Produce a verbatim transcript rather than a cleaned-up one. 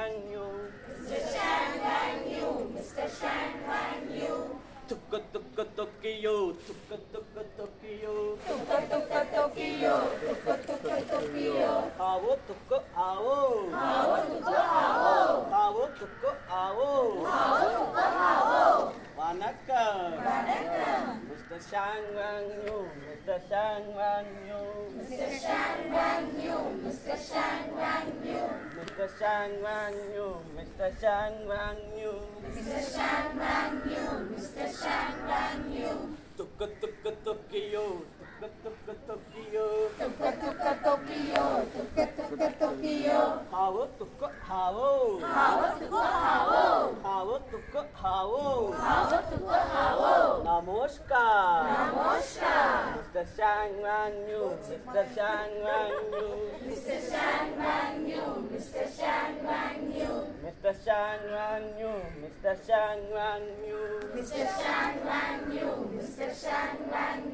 Wang Yu. Mister Shang Wang Yu, Mister Shang Wang Yu. Tukka tukka Tokyo, tukka tukka Tokyo. Tukka tukka Tokyo, tukka tukka Tokyo. Awo tukka awo. Awo tukka awo. Awo tukka awo. Awo tukka awo. Vanakkam. Vanakkam. Mister Shang Wang Yu, Mister Shang Wang Yu. Mister Shang Wang Yu, Mister Shang Wang Yu. Mister Shang Wang Yu, Mister Shang Wang Yu. Mister Shang Wang Yu, Mister Shang Wang Yu. Tukka tukka Tokyo, tukka tukka Tokyo. Tukka tukka Tokyo, tukka tukka Tokyo. Awo tukka awo. Awo tukka awo. Awo tukka awo. Awo tukka awo. Namaskar. Namaskar. Mister Shang Wang Yu, Mister Shang Wang Yu. Mister Shang Wang Yu, Mister Shang Wang Yu. Mister Shang Wang Yu, Mister Shang Wang Yu. Mister Shang Wang Yu, Mister Shang Wang